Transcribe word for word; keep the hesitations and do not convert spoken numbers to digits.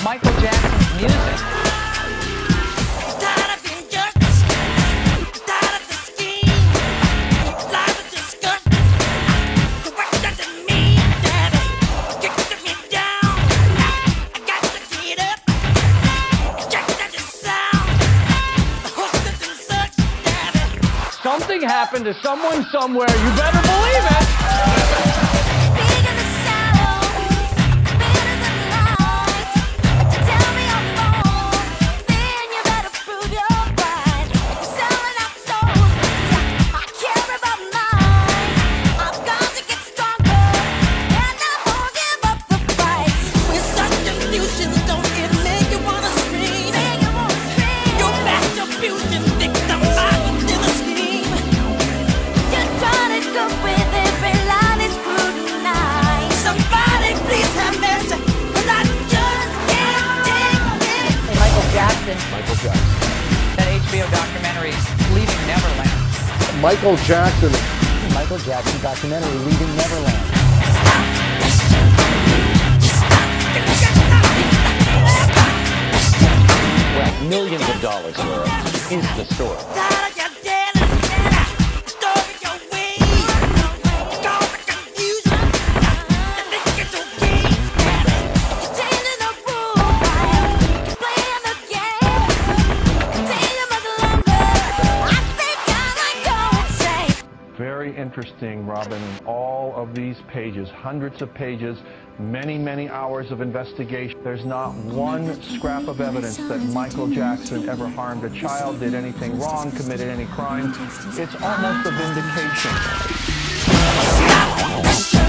Michael Jackson's music. Something happened to someone somewhere. You better believe it. Michael Jackson. That H B O documentary, Leaving Neverland. Michael Jackson. Michael Jackson documentary, Leaving Neverland. Well, millions of dollars worth is the story. Very interesting, Robin. All of these pages, hundreds of pages, many, many hours of investigation. There's not one scrap of evidence that Michael Jackson ever harmed a child, did anything wrong, committed any crime. It's almost a vindication.